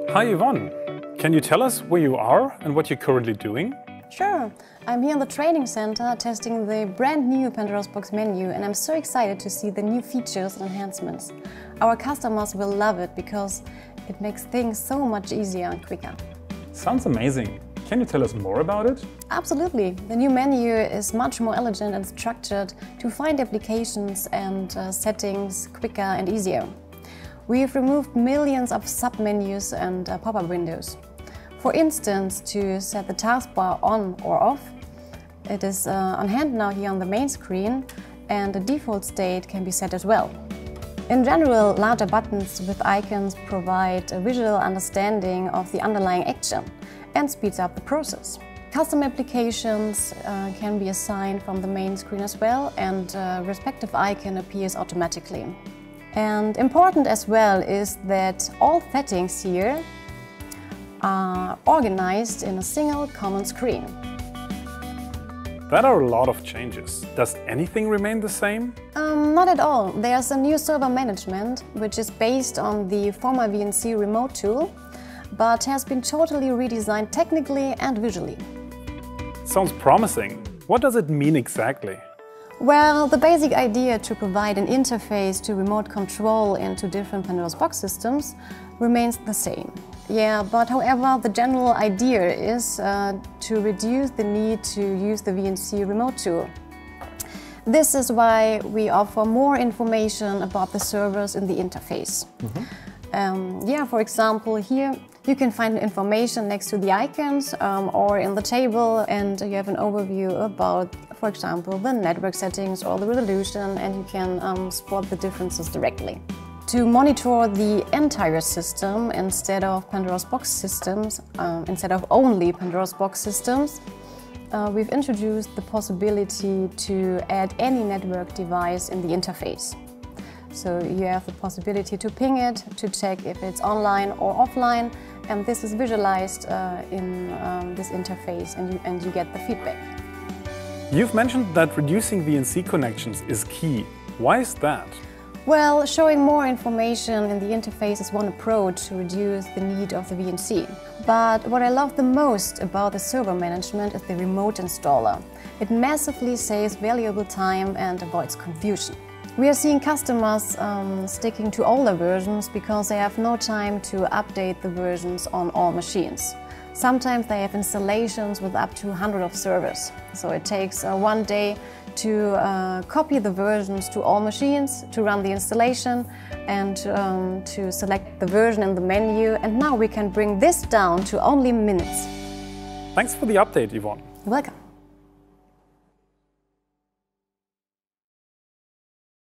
Hi Yvonne, can you tell us where you are and what you're currently doing? Sure, I'm here in the training center testing the brand new Pandoras Box Menu, and I'm so excited to see the new features and enhancements. Our customers will love it because it makes things so much easier and quicker. Sounds amazing. Can you tell us more about it? Absolutely. The new menu is much more elegant and structured to find applications and settings quicker and easier. We've removed millions of sub-menus and pop-up windows. For instance, to set the taskbar on or off, it is on hand now here on the main screen, and the default state can be set as well. In general, larger buttons with icons provide a visual understanding of the underlying action and speeds up the process. Custom applications can be assigned from the main screen as well, and a respective icon appears automatically. And important as well is that all settings here are organized in a single common screen. That are a lot of changes. Does anything remain the same? Not at all. There's a new server management, which is based on the former VNC remote tool, but has been totally redesigned technically and visually. Sounds promising. What does it mean exactly? Well, the basic idea to provide an interface to remote control into different Pandoras Box systems remains the same. Yeah, but however, the general idea is to reduce the need to use the VNC remote tool. This is why we offer more information about the servers in the interface. For example, here you can find information next to the icons or in the table, and you have an overview about, for example, the network settings or the resolution, and you can spot the differences directly. To monitor the entire system instead of Pandoras Box systems, instead of only Pandoras Box systems, we've introduced the possibility to add any network device in the interface. So you have the possibility to ping it, to check if it's online or offline, and this is visualized in this interface, and you get the feedback. You've mentioned that reducing VNC connections is key. Why is that? Well, showing more information in the interface is one approach to reduce the need of the VNC. But what I love the most about the server management is the remote installer. It massively saves valuable time and avoids confusion. We are seeing customers sticking to older versions because they have no time to update the versions on all machines. Sometimes they have installations with up to 100 of servers. So it takes one day to copy the versions to all machines, to run the installation, and to select the version in the menu. And now we can bring this down to only minutes. Thanks for the update, Yvonne. You're welcome.